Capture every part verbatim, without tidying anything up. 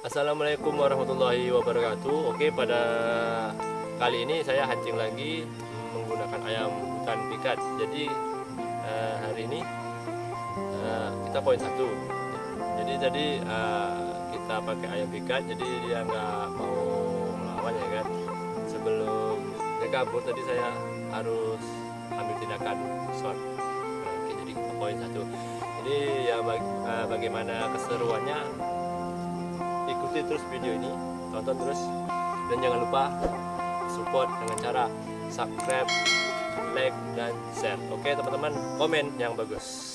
Assalamualaikum warahmatullahi wabarakatuh. Oke, pada kali ini saya hancing lagi menggunakan ayam hutan pikat. Jadi eh, hari ini eh, kita poin satu. Jadi tadi eh, kita pakai ayam pikat, jadi dia nggak mau melawan ya kan. Sebelum dia kabur tadi saya harus ambil tindakan shot. Oke, jadi poin satu. Jadi ya baga eh, bagaimana keseruannya, ikuti terus video ini, tonton terus, dan jangan lupa support dengan cara subscribe, like, dan share. Oke teman-teman, komen yang bagus.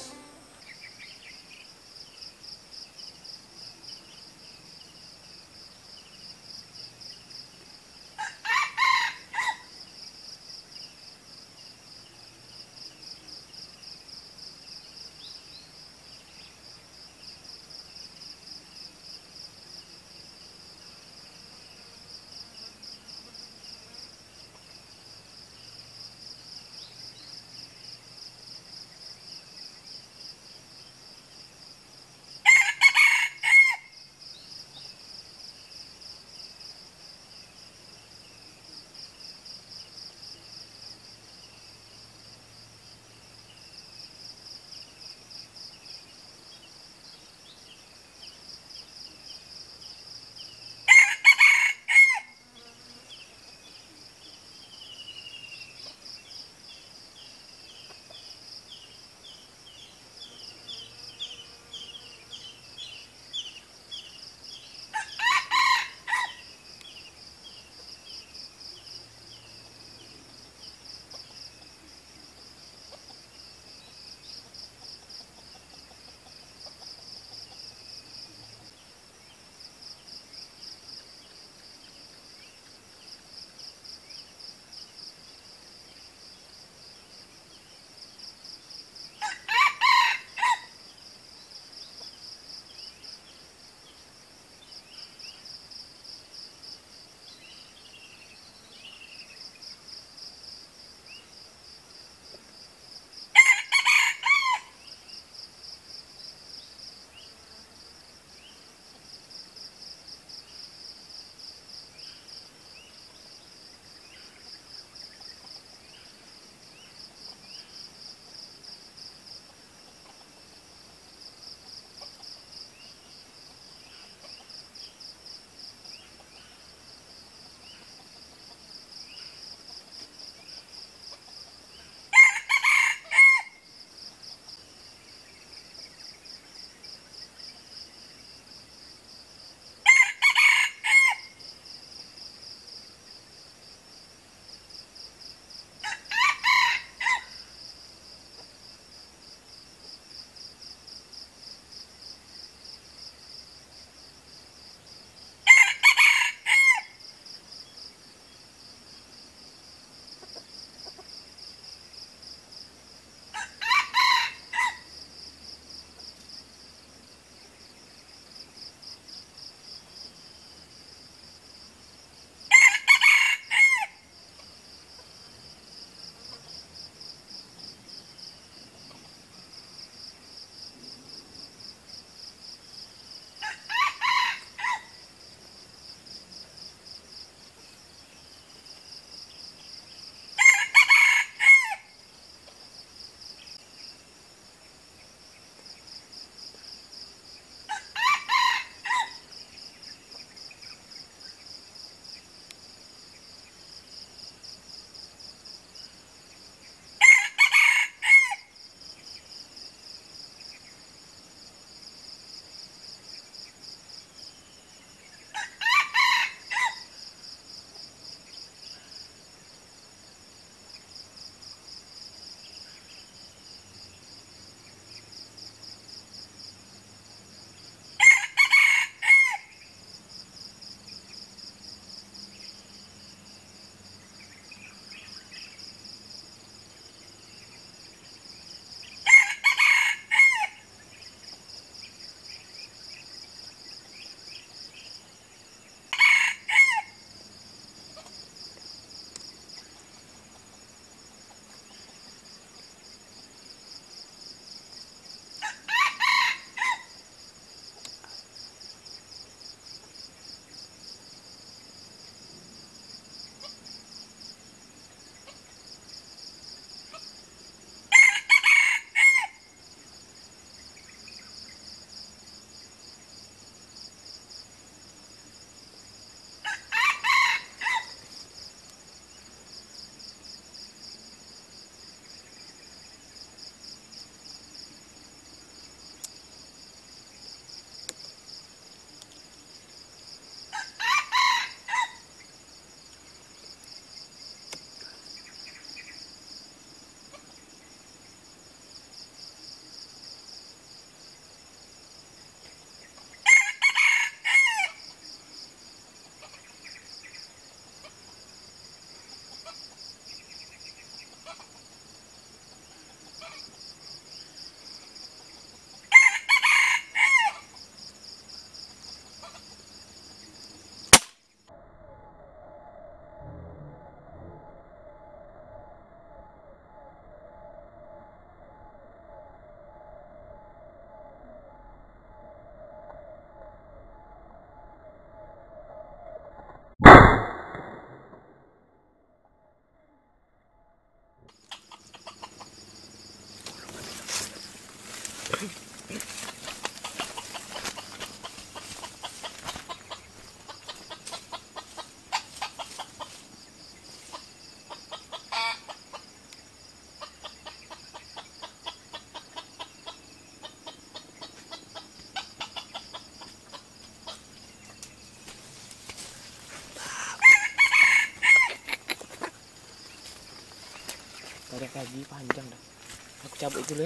Ada lagi panjang dah. Aku cabut dulu ya.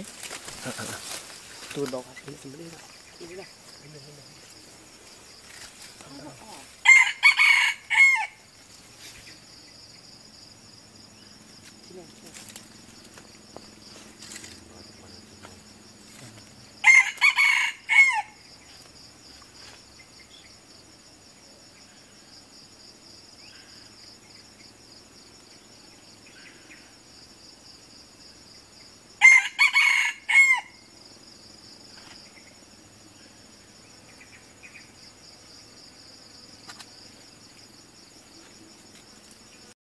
Turun bawah sini sembelih dah. Ini dah. Ini dah.